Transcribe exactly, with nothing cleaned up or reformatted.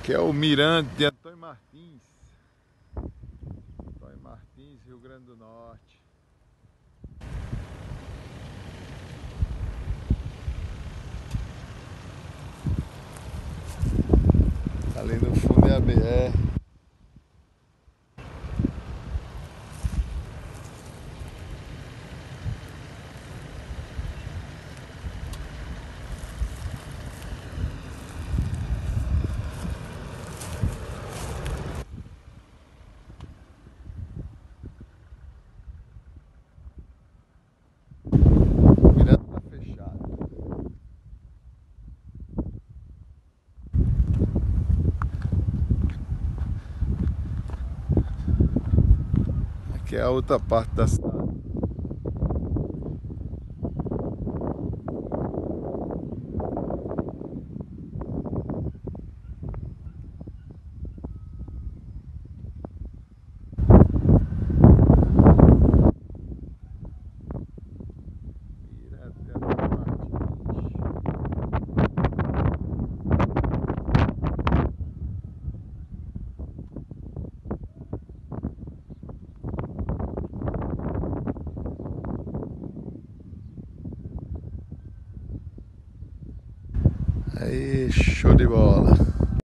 Que é o Mirante de Antônio Martins. Antônio Martins, Rio Grande do Norte. Ali no fundo é a B R. O Mirante está fechado. Aqui é a outra parte da cidade. Aí, show de bola.